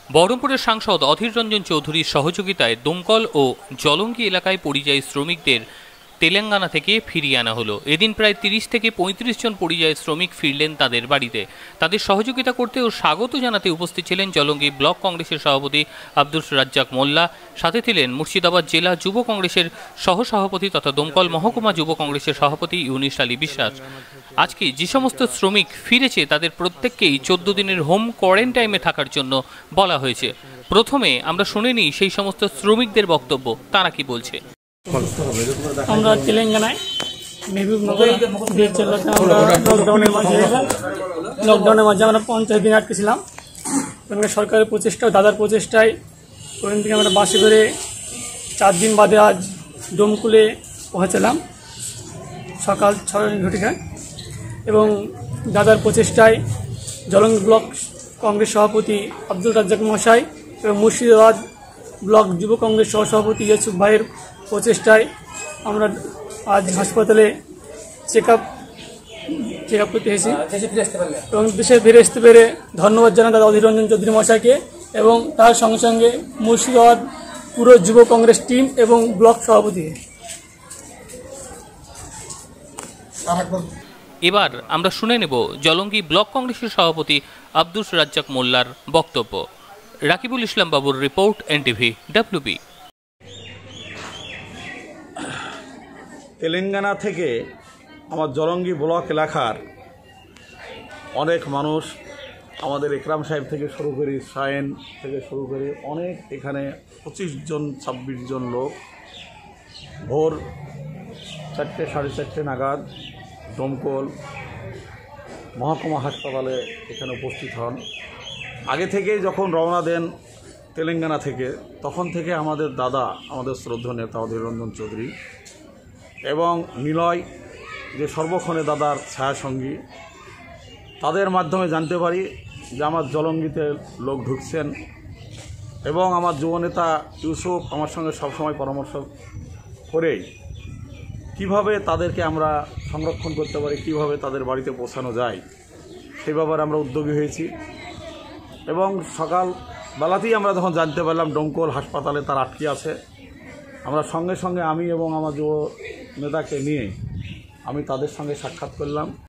বহরমপুরের সাংসদ অধীর রঞ্জন চৌধুরীর সহযোগিতায় দমকল ও জলঙ্গি এলাকায় পরিযায়ী শ্রমিকদের তেলেঙ্গানা থেকে ফিরিয়ে আনা হলো। এদিন প্রায় ৩০ থেকে ৩৫ জন পরিযায়ী শ্রমিক ফিরলেন তাদের বাড়িতে। তাদের সহযোগিতা করতে ও স্বাগত জানাতে উপস্থিত ছিলেন জলঙ্গি ব্লক কংগ্রেসের সভাপতি আব্দুল রাজ্জাক মোল্লা, সাথে ছিলেন মুর্শিদাবাদ জেলা যুব কংগ্রেসের সহসভাপতি তথা দমকল মহকুমা যুব কংগ্রেসের সভাপতি ইউনিস আলী বিশ্বাস। আজকে যে সমস্ত শ্রমিক ফিরেছে তাদের প্রত্যেককেই ১৪ দিনের হোম কোয়ারেন্টাইনে থাকার জন্য বলা হয়েছে। প্রথমে আমরা শুনে নিই সেই সমস্ত শ্রমিকদের বক্তব্য, তারা কি বলছে। আমরা তেলেঙ্গানায় মেহবুবনগর লকডাউনের মাঝে আমরা 50 দিন আটকেছিলাম। সরকারের প্রচেষ্টা, দাদার প্রচেষ্টায় ওখান থেকে আমরা বাসে করে 4 দিন বাদে আজ ডোমকুলে পৌঁছালাম সকাল 6 ঘটিকায়। এবং দাদার প্রচেষ্টায় জলঙ্গি ব্লক কংগ্রেস সভাপতি আব্দুল রাজ্জাক মহাশয় এবং মুর্শিদাবাদ ব্লক যুব কংগ্রেস সহসভাপতি ইউসুফ ভাইয়ের প্রচেষ্টায় আমরা আজ হাসপাতালে চেক আপ করতে এসেছি এবং দেশে ফিরে আসতে পেরে ধন্যবাদ জানাই দাদা অধীর রঞ্জন চৌধুরী মহাশয়কে এবং তার সঙ্গে সঙ্গে মুর্শিদাবাদ পুরো যুব কংগ্রেস টিম এবং ব্লক সভাপতিকে। এবার আমরা শুনে নেব জলঙ্গি ব্লক কংগ্রেসের সভাপতি আব্দুল রাজ্জাক মোল্লার বক্তব্য। রাকিবুল ইসলাম বাবুর রিপোর্ট, এনটিভি WB। তেলেঙ্গানা থেকে আমার জলঙ্গি ব্লক এলাকার অনেক মানুষ, আমাদের একরাম সাহেব থেকে শুরু করে সায়েন থেকে শুরু করে অনেক, এখানে 25 জন 26 জন লোক ভোর 4টে 4:30 নাগাদ দমকল মহকুমা হাসপাতালে এখানে উপস্থিত হন। আগে থেকেই যখন রওনা দেন তেলেঙ্গানা থেকে, তখন থেকে আমাদের দাদা, আমাদের শ্রদ্ধেয় নেতা অধীর রঞ্জন চৌধুরী এবং নিলয়, যে সর্বক্ষণে দাদার ছায়াসঙ্গী, তাদের মাধ্যমে জানতে পারি যে আমার জলঙ্গিতে লোক ঢুকছেন। এবং আমার যুবনেতা ইউসুফ আমার সঙ্গে সবসময় পরামর্শ করেই কিভাবে তাদেরকে আমরা সংরক্ষণ করতে পারি, কিভাবে তাদের বাড়িতে পৌঁছানো যায়, সেই ব্যাপারে আমরা উদ্যোগী হয়েছি। এবং সকালবেলাতেই আমরা যখন জানতে পারলাম ডোমকল হাসপাতালে তার আটকে আছে, আমরা সঙ্গে সঙ্গে আমি এবং আমার যুব নেতাকে নিয়ে আমি তাদের সঙ্গে সাক্ষাৎ করলাম।